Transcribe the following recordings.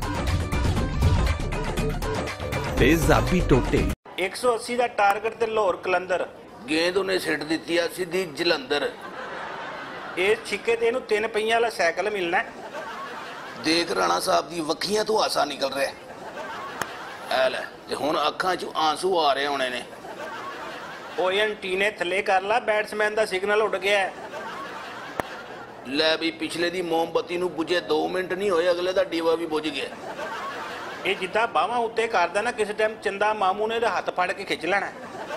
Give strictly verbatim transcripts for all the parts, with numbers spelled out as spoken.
तेजाबी टोटे एक सौ अस्सी का टारगेट ते लाहौर कलंदर गेंद उन्हें सिट दी सीधी जलंधर। इस छिक्के ते इहनूं तीन पहियां वाला साइकिल मिलना है। देख राणा साहब दी वखियां तो आसा निकल रहा है। ते हुण अखां चों आंसू आ रहे होने ने। ओए आंटी ने थले कर ला, बैट्समैन का सिग्नल उड़ गया है। लै भी पिछले दी मोमबत्ती नूं बुझे दो मिनट नहीं होए, अगले दा डीवा भी बुझ गया। ये जिद्दां बाहां उत्ते करदा ना, किसी टाइम चंदा मामू ने हथ फड़ के खिंच लेना।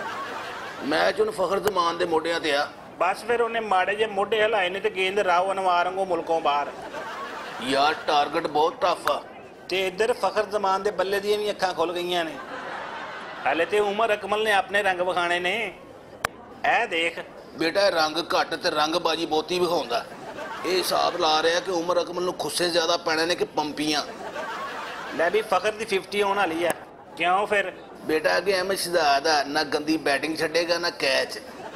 मैच हुण फखर जमान दे मोढियां ते आ। बस फिर उन्हें माड़े जे मोढे हिलाए ने ते गेंद राव अनवार वांगू मुल्कों बाहर। यार टारगेट बहुत टफ आ। ते इधर फखर जमान दे बल्ले दी भी अखां खुल गईयां ने। हले ते उमर अकमल ने अपने रंग विखाने ने। ऐ देख बेटा, रंग घट ते रंगबाजी बहुती विखाउंदा। ये हिसाब ला रहा कि उमर अकमल नूं खुस्से ज्यादा पैने ने कि पंपियां। लै भी फखर दी फिफ्टी होने वाली है। क्यों फिर बेटा अगे एम शहजाद आ, ना गंदी बैटिंग छड्डेगा ना कैच।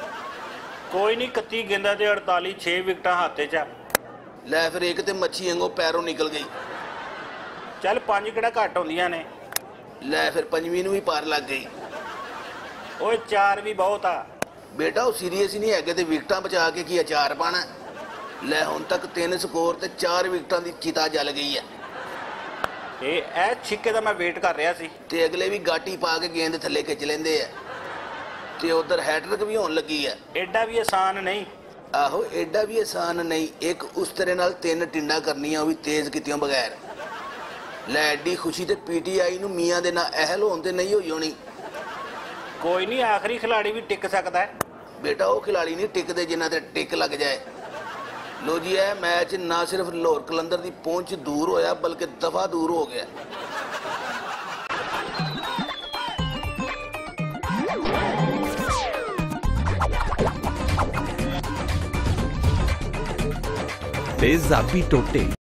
कोई नहीं, कत्ती गेंदा ते अड़ताली छे विकटा हाथे च। लै फिर एक ते मच्छी वांगू पैरों निकल गई। चल पांच किहड़ा घट होंदियां ने। लै फिर पंजवीं नूं भी पार लग गई। ओए चार भी बहुत आ। बेटा वो सीरीयस ही नहीं है ते विकटां बचा के की अचार पाना। लै हुण तक तीन स्कोर ते चार विकटां दी चिता जल गई है। ये ऐ छिक्के दा मैं वेट कर रहा सी। ते अगले भी गाटी पा के गेंद थले खिंच लेंदे है। ते उधर हैट्रिक भी होने लगी है। एडा भी आसान नहीं। आहो एडा भी आसान नहीं। एक उस तरह नाल तीन टिंडा करनियां, वो भी तेज कीतियों बगैर। लै एडी खुशी ते पीटीआई नूं मियां दे ना अहल होण ते नहीं होई होनी। कोई नहीं, आखिरी खिलाड़ी भी टिक सकता है। बेटा वो खिलाड़ी नहीं टिकते जिन्हां ते टिक लग जाए। लो जी, है मैच ना सिर्फ लाहौर कलंदर की पहुंच दूर होया बल्कि दफा दूर हो गया। तेजाबी टोटे।